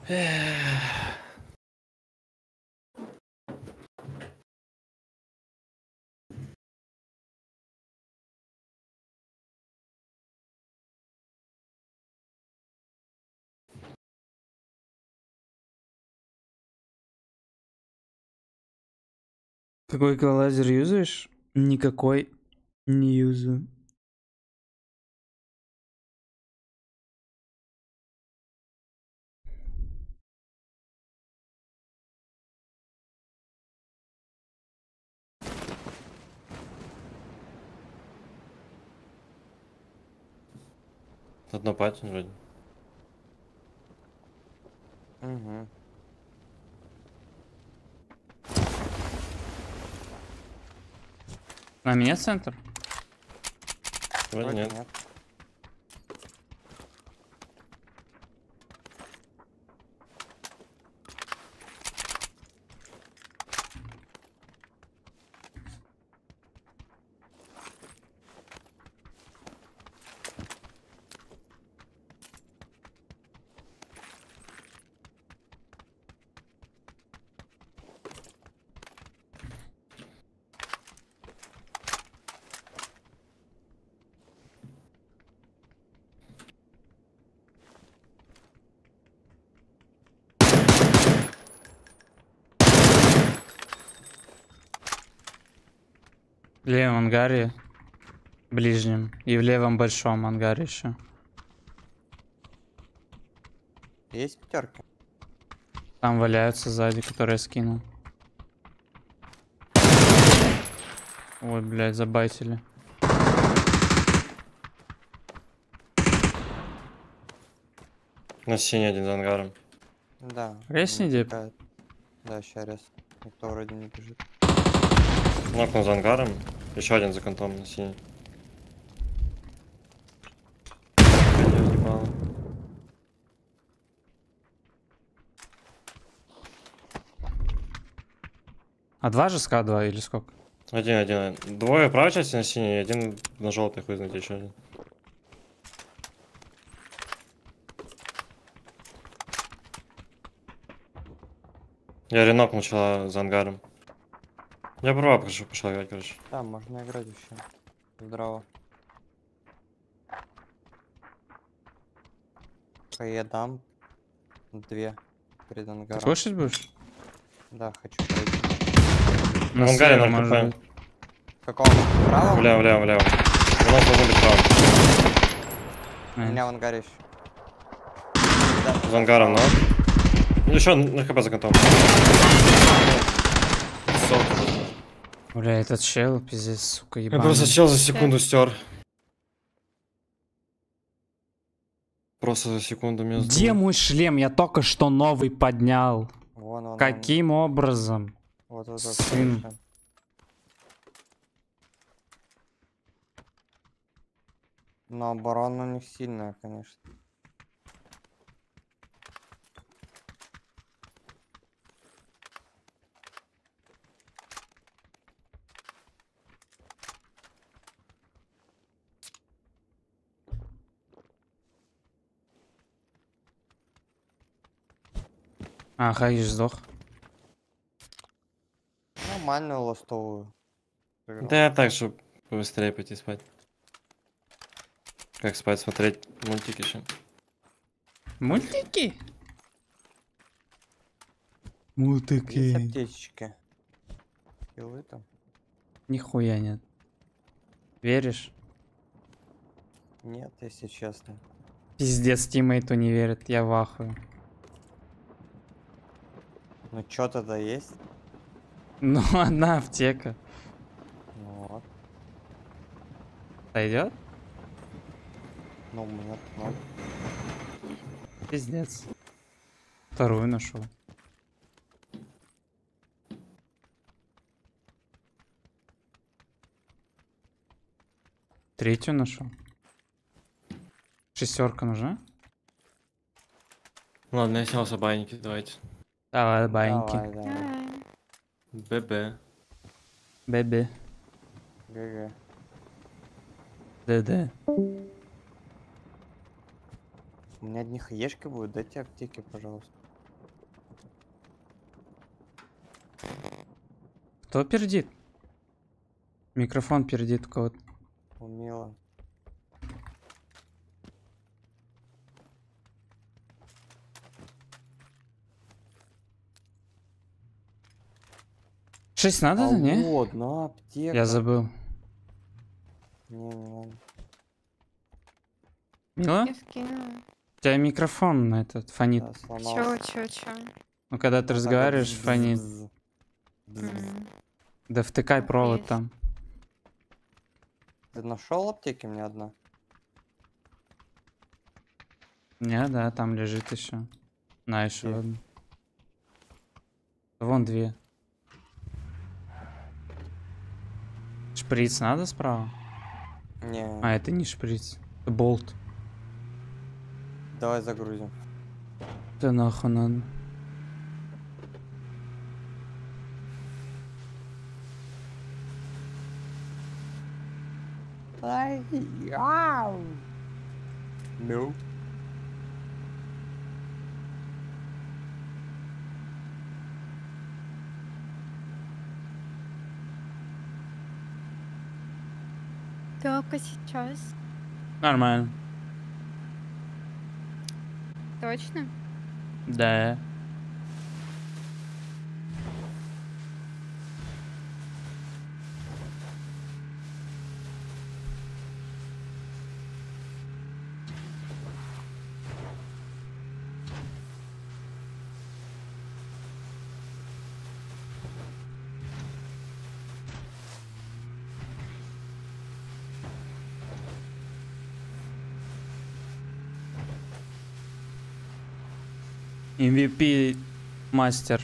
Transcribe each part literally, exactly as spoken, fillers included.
Какой эквалайзер юзаешь? Никакой не юзаю. Одно патин вроде. Угу. На меня центр? Вроде Вроде нет. нет. В левом ангаре, ближнем, и в левом большом ангаре еще. Есть пятерки? Там валяются сзади, которые я скинул. Ой, блядь, забайтили. На синий один за ангаром. Да. Ресни не дип? пикает. Да, ща рез. Никто вроде не бежит. Нокнул за ангаром. Еще один за контом на синий. Меня въебало. А два же ска два или сколько? Один, один. Двое в правой части на синий, и один на желтый, хуй знает еще один. Я ренок начала за ангаром. Я права пошел, пошел играть, короче. Да, можно играть еще. Здорово. Я дам две перед Ты ангаром. кушать будешь? Да, хочу пройти. На В ангаре слева, ноль может хп. быть. В каком? Право? Влево, влево, влево. У нас должен быть право. У меня в ангаре еще. Да, За ангаром, право. но. Еще на хп за контом. Бля, этот чел, пиздец, сука, Я ебаный. просто чел за секунду стер. Просто за секунду меня Где сдул. мой шлем? Я только что новый поднял. Вон он. Каким образом? Вот, вот, вот. Сын. слышно. Но оборона у них сильная, конечно. А, Хаиш сдох. Нормальную ластовую. сыграл. Да я так, чтобы побыстрее пойти спать. Как спать, смотреть мультики еще. Мультики? Есть Мультики. аптечки. Пилы там? Нихуя нет. Веришь? Нет, если честно. Пиздец, тиммейту не верит, я в ахуе. Ну чё тогда есть? Ну, одна аптека. Ну вот. Сойдет? Ну, у меня ноль. Пиздец. Вторую нашел. Третью нашел. Шестерка нужна? Ладно, я снял собайники, давайте. Давай, баньки. Давай, давай. ББ. Бэби. ГГ. ДД. У меня одни хаешки будут, дайте аптеки, пожалуйста. Кто пердит? Микрофон пердит у кого-то. Умело. Шесть надо, А да, не? вот, на аптека. Я забыл. Не, не надо. Мила? Я скинула. У тебя микрофон на этот фонит. Да, Чё, сломался. чё, чё? Ну когда ты Вот так вот разговариваешь, бзз, фонит. бзз, бзз. М. Да втыкай Так провод есть. там. Ты нашел аптеки мне одна? Не, да, там лежит еще. На, еще Где? одну. Вон две. Шприц надо справа? Не, А, это не шприц. Это болт. давай загрузим. Да нахуй надо. Ай, ау. Ну. Только сейчас. Нормально. Точно? Да. эм ви пи мастер.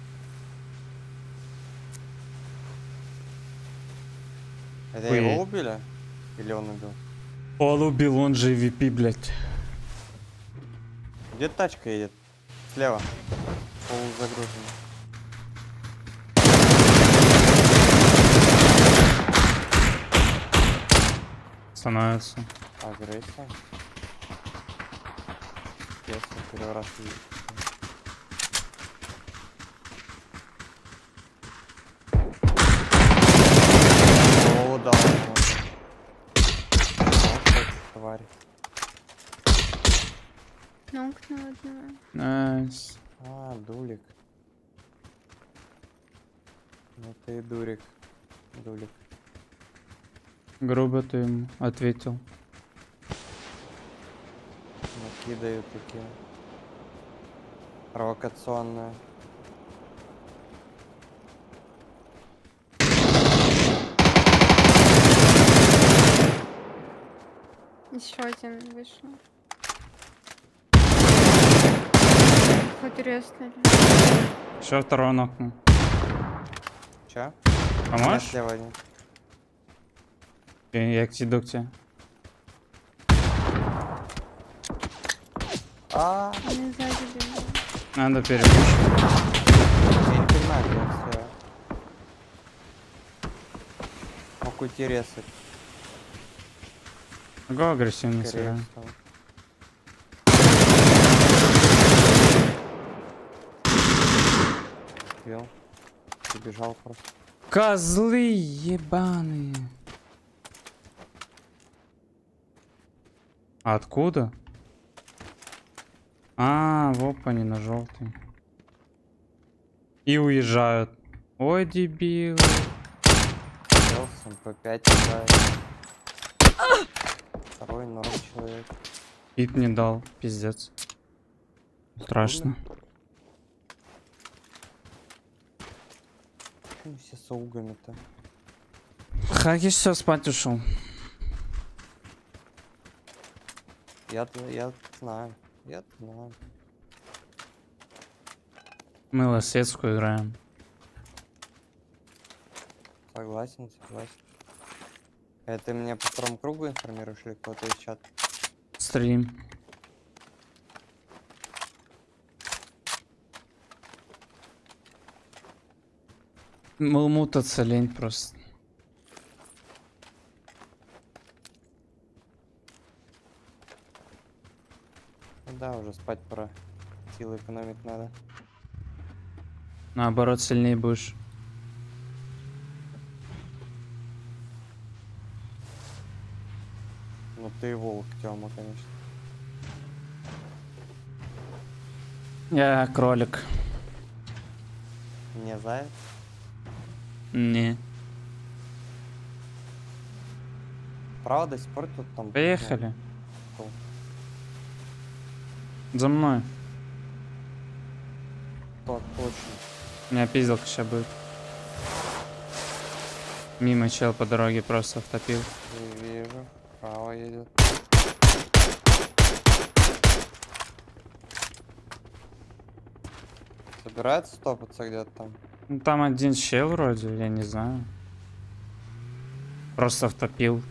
Это Ой. его убили? Или он убил? Он убил, он же эм ви пи, блядь. Где тачка едет? Слева. Полузагружена. Становится. Агрессия. Если первый раз видишь. О, да, вот. Вот, тварь. Нокнула одного. Найс. А, дулик. Ну ты и дурик. Дулик. Грубо ты ему ответил. Накидают такие. Провокационные. Еще один вышел. Хоть резнули. Еще второй нокнул. Че? Поможешь? Слева один. Я, я к тебе, к тебе. А, Они сзади бегают. Надо перепушить. я не понимаю, как все. Мог уйти резать. Го агрессивно Скорее сыграем. всего. Бил. Убежал просто. Козлы ебаные. А откуда? А, вот они на желтый. И уезжают. Ой, дебил. Бил с эм пэ пять играет. Второй норм человек. Хит не дал, пиздец. Страшно. Почему все с аугами-то? Хаги все спать ушел. Я, я знаю. Я знаю. Мы лосецкую играем. Согласен, согласен. Это ты меня по второму кругу информируешь или кто-то из чата? Стрим. Мол, мутаться лень просто. Ну да, уже спать пора. Силы экономить надо. Наоборот, сильнее будешь. Ну ты волк, Тёма, конечно. Я кролик. Не заяц? Не. Правда, до сих пор тут там... Поехали. ну, За мной. То, точно. У меня пизделка сейчас будет. Мимо чел по дороге просто втопил. Не вижу. Право едет. Собирается стопаться где-то там? Ну, там один чел вроде, я не знаю. Просто втопил.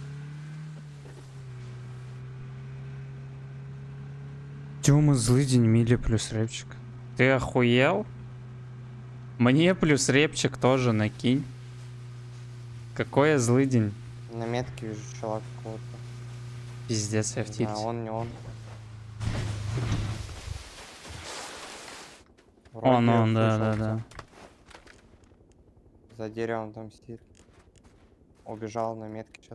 Тёма, злый день, Мили плюс рэпчик. Ты охуел? Мне плюс рэпчик тоже накинь. Какой я злый день? На метке вижу чела какого-то. Пиздец, я в Не знаю, тильте. он не он. Он, Вроде он, да, слышал, да, кто. да. За деревом там сидит. Убежал на метке сейчас.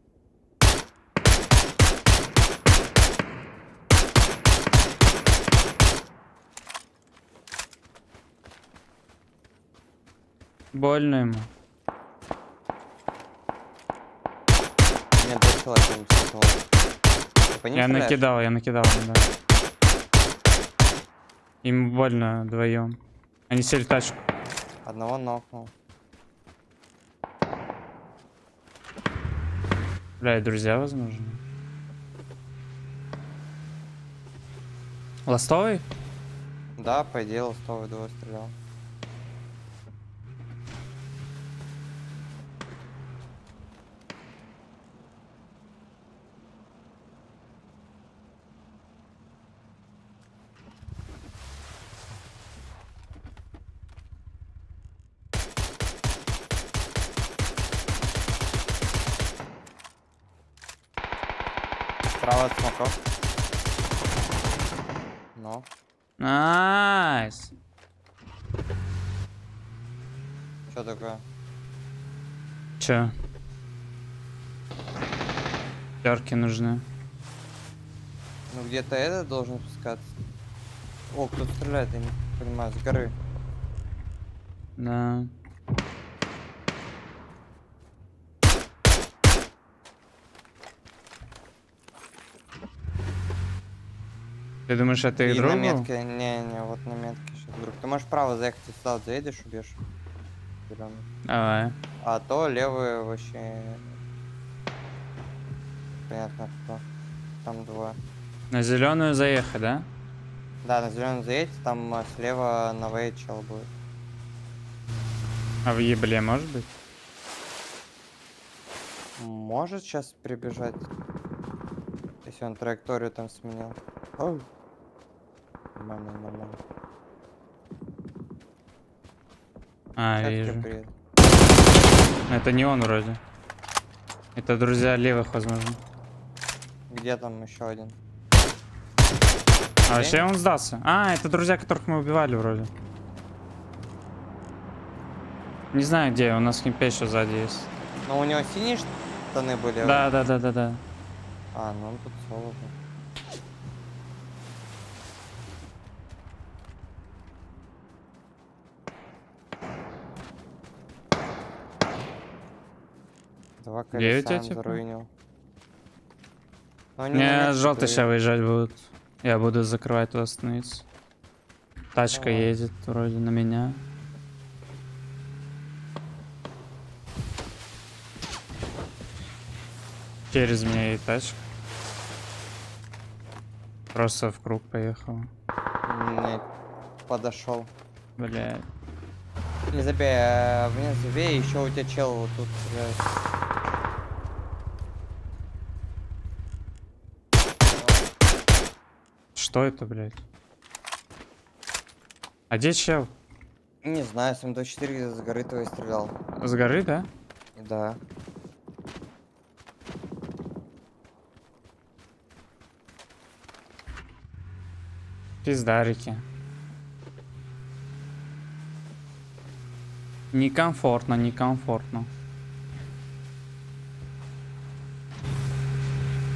Больно ему. Нет, два человека не стукнуло. Ты по ним Я стреляешь? накидал, я накидал, да. Им больно вдвоем. Они сели в тачку. Одного нокнул. Бля, и друзья, возможно. Ластовый? Да, по идее, ластовый двое стрелял. Справа от смоков. Но. Найс. Что такое? Чё? Пятерки нужны. Ну где-то этот должен спускаться. О, кто стреляет, я не понимаю, с горы. Да. Ты думаешь, это И их на друг был? метке, не, не, вот на метке сейчас вдруг. Ты можешь право заехать, и сюда вот заедешь, убьешь. Зелёный. Давай. А то левый вообще... Понятно кто. Там двое. На зеленую заехать, да? Да, на зеленый заедь, там а, слева на вей чел будет. А в ебле может быть? Может сейчас прибежать. Если он траекторию там сменил. Ой. Нормально, нормально. А, Щас вижу. тебе приедет. Это не он вроде. Это друзья левых, возможно. Где там еще один? А вообще он сдался. А, это друзья, которых мы убивали вроде. Не знаю где, у нас химпей еще сзади есть. Но у него синие штаны были. Да, да, да, да, да. А, ну он тут соло был. Два Где у колеса тебя, он типа? заруинил. Но они на Мне метке желтый сейчас приедут. выезжать будут. Я буду закрывать туда остановиться. Тачка Давай. едет вроде на меня. Через меня и тачка. Просто в круг поехал. Не подошел. Блядь. Не забей, а мне забей, еще у тебя чел вот тут стреляет. Что это, блядь? А где чел? Не знаю, с эм двадцать четыре с горы твоей стрелял. С горы, да? Да. Пиздарики. Некомфортно, некомфортно.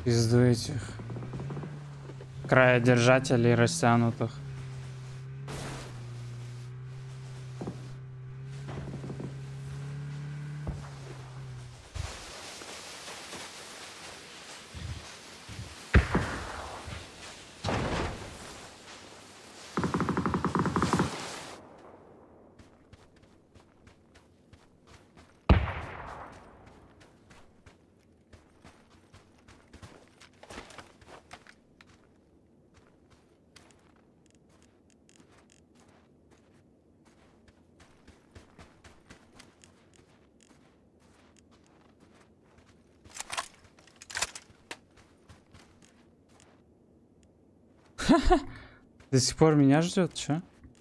Пизду этих краодержателей растянутых. До сих пор меня ждет, чё?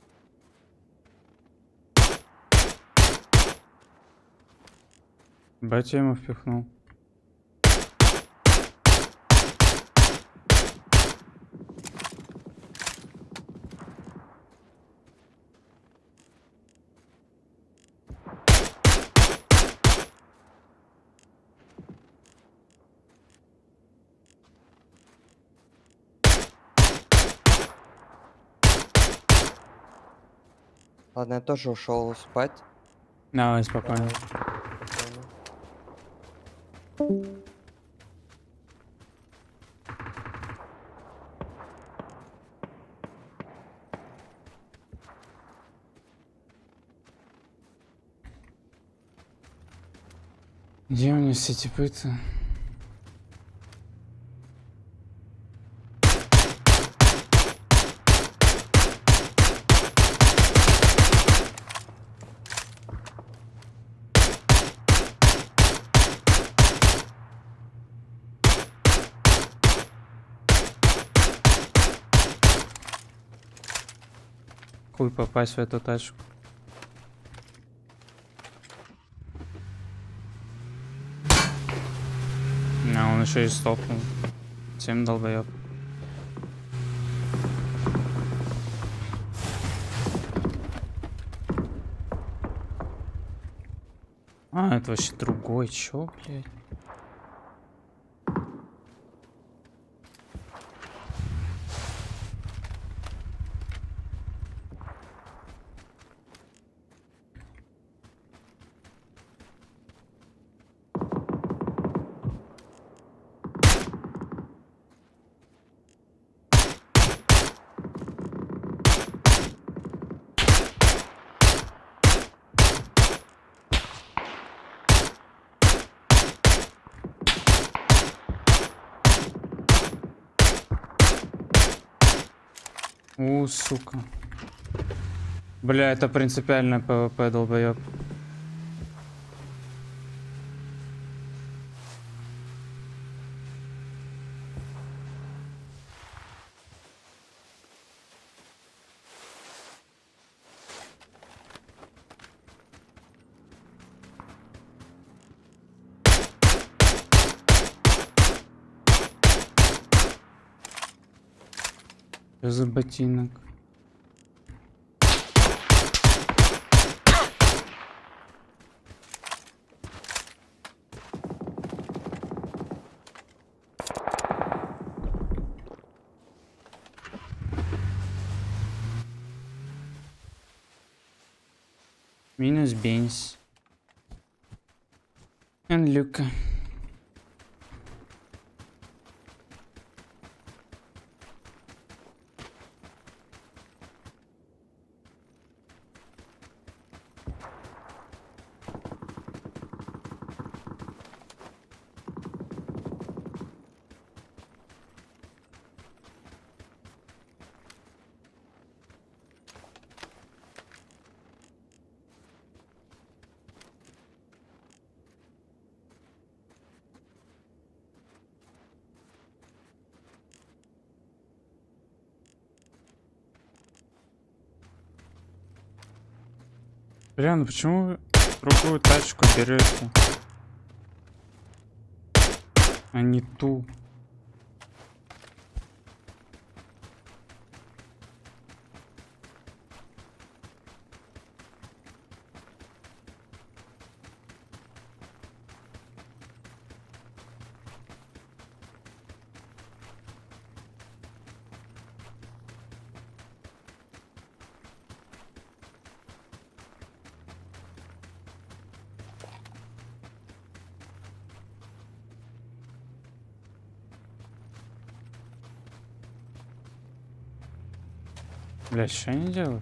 Батя ему впихнул. Ладно, я тоже ушел спать. Давай, спокойно. Где у меня все типы-то? Хуй попасть в эту тачку. А, он еще и стопнул. Всем долбоёб. А, это вообще другой, чё, блядь? У, сука. Бля, это принципиальное ПВП, долбоёб. Что за ботинок? Минус Бенс. Люка. Бля, ну почему вы другую тачку берете, а не ту? Бля, что они делают?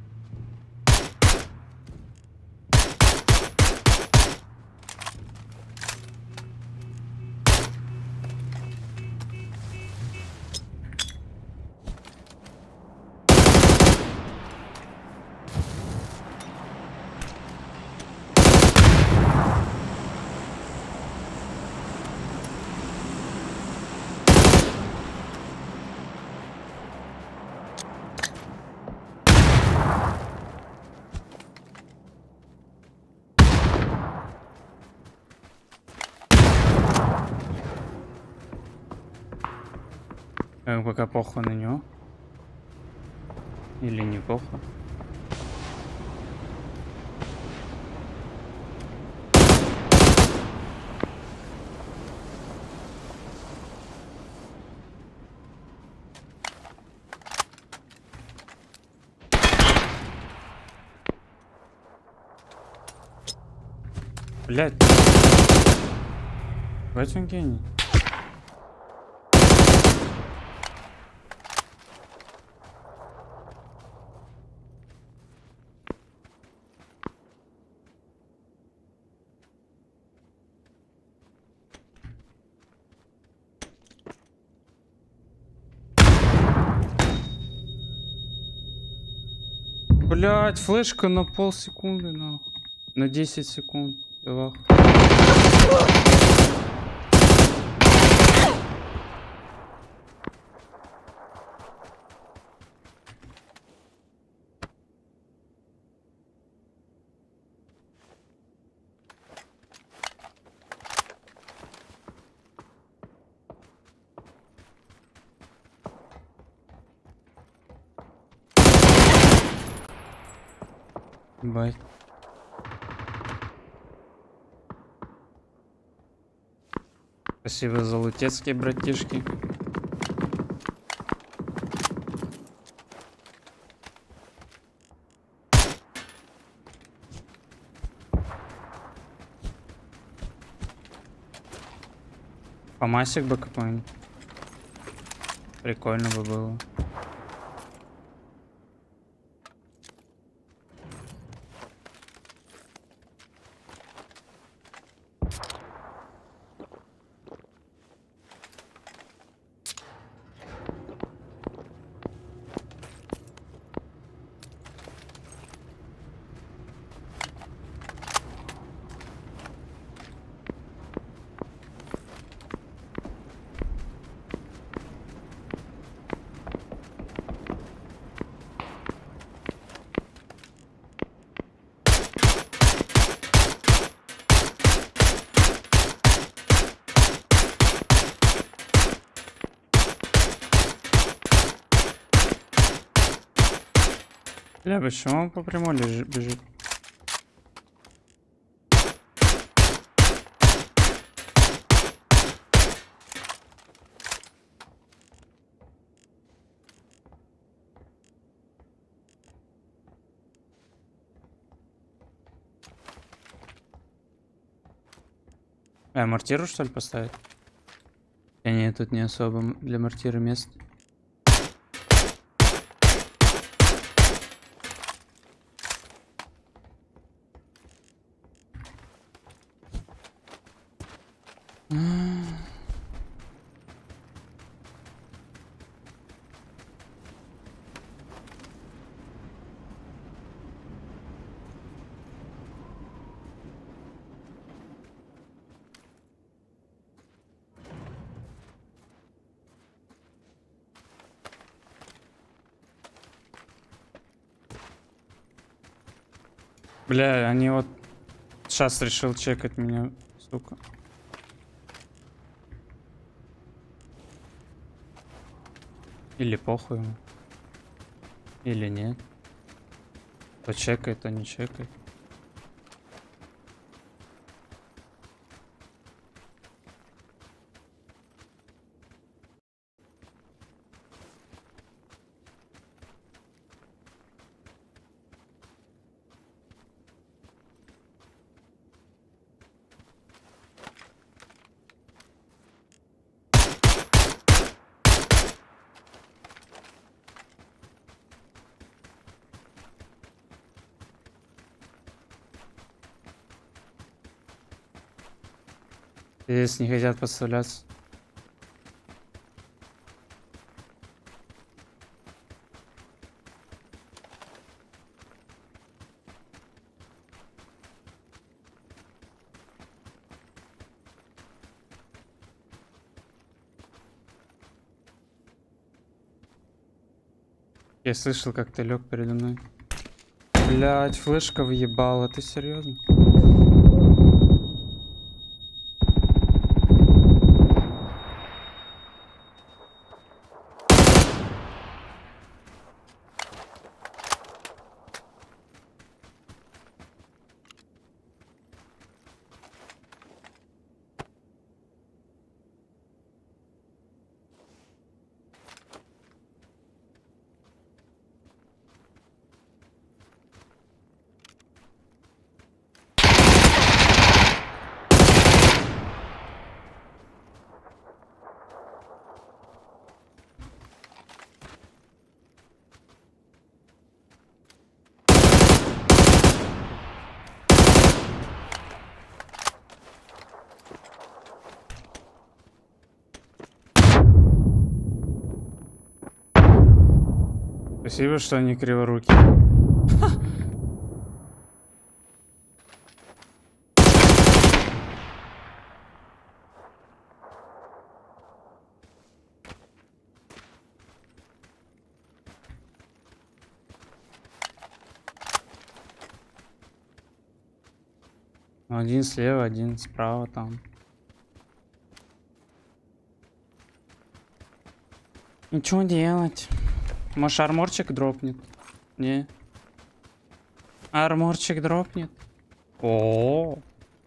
Э, Пока похуй на него. Или не похуй. Блять. Бать он гений. Блять, флешка на полсекунды, нахуй. На десять секунд. Евах. Бать. Спасибо за лутецкие, братишки. Помасик бы какой-нибудь. Прикольно бы было. Бля, почему он по прямой лежит, бежит? А, мортиру что ли поставить? Да нет, тут не особо для мортиры мест. Бля, они вот сейчас решил чекать меня, сука. Или похуй ему. Или нет. То чекает, то не чекает. Здесь не хотят подставляться. Я слышал, как ты лег передо мной. Блять, флешка въебала, ты серьезно? Спасибо, что они криворуки. Один слева, один справа там. Ничего делать. Может, арморчик дропнет? Не. Арморчик дропнет. О.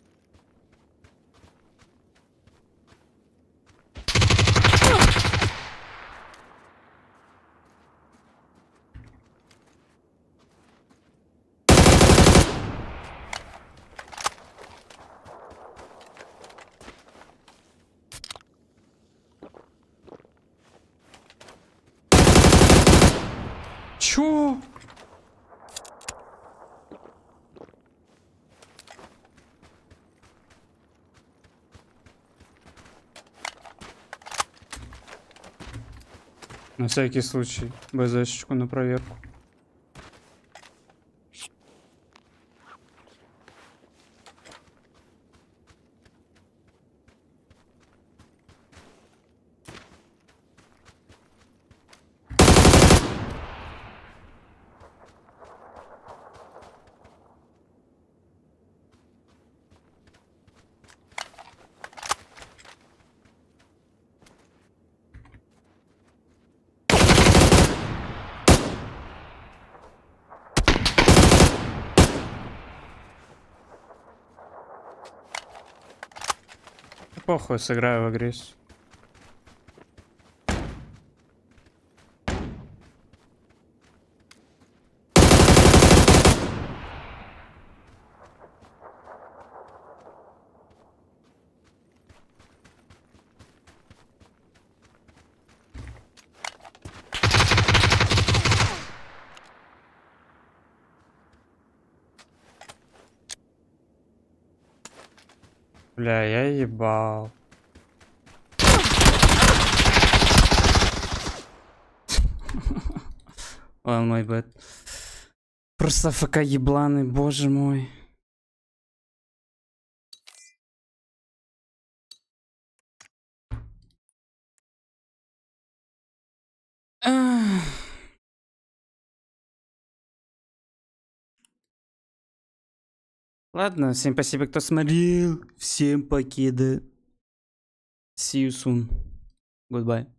Чё? На всякий случай, БЗшечку на проверку. Похуй, сыграю в агрессию. Бля, я ебал. Well, my bad. Просто ФК ебланы, боже мой. Ах. Ладно, всем спасибо, кто смотрел. Всем покеда. See you soon. Goodbye.